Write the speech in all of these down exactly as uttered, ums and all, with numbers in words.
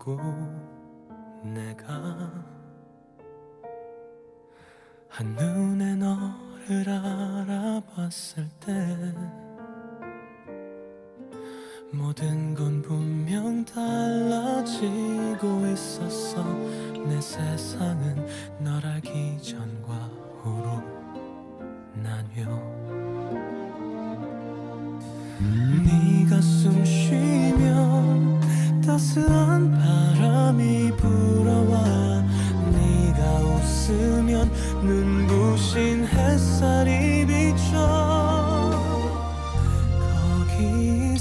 알고 내가 한눈에 너를 알아봤을 때 모든 건 분명 달라지고 있었어. 내 세상은 널 알기 전과 후로 나뉘어. 네가 숨 쉬면 따스한 바람이 불어와, 네가 웃으면 눈부신 햇살이 비춰. 거기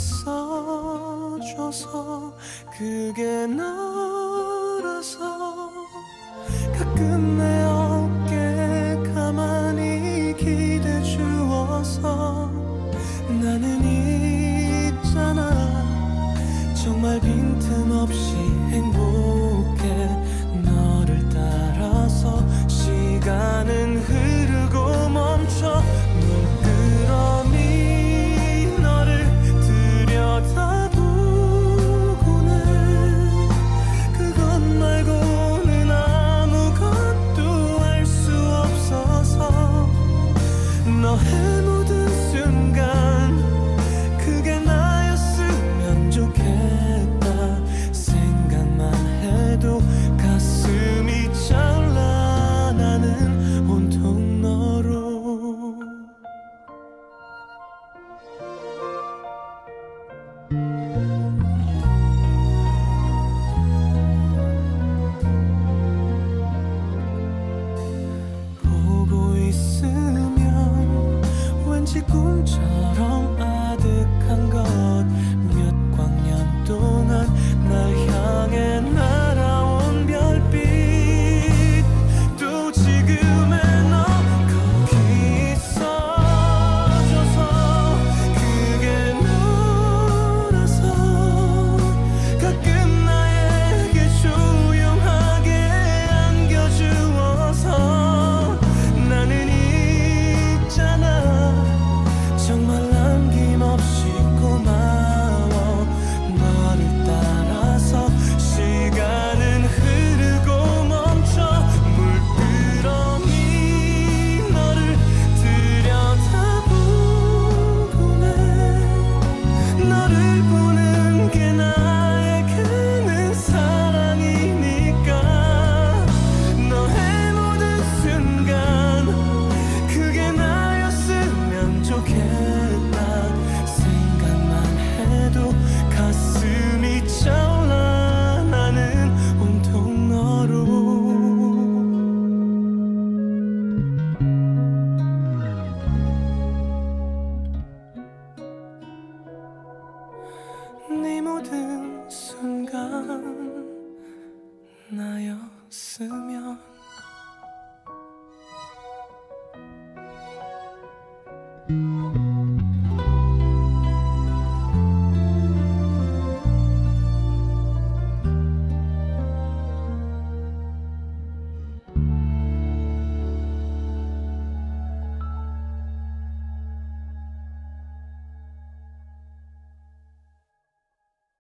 있어줘서 그게 너라서 가끔 내 어깨에 가만히 기대 주어서 나는 있잖아 정말 빈틈없이 행복해. 너를 따라서 시간은 흐르고 멈춰. 물끄러미 너를 들여다보고는 그것 말고는 아무것도 알 수 없어서 너의 모든 순간 그게 나였으면 좋겠다. 생각만 해도 가슴이 차올라. 나는 온통 너로. 보고 있으면 왠지 꿈처럼 아득한 것. 몇 광년 동안 날 향해 날아온 별빛. 또 지금의 너 거기 있어줘서 그게 너라서 가끔 나에게 조용하게 안겨주어서 나는 있잖아 정말 남김없이 고마워. 너를 따라서 시간은 흐르고 멈춰. 물끄러미 너를 들여다보고는 너를 보는 게 나에게는 사랑이니까. 너의 모든 순간 그게 나였으면 좋겠다. 생각만 해도 가슴이 차올라. 나는 온통 너로. 네 모든 순간 나였으면 음.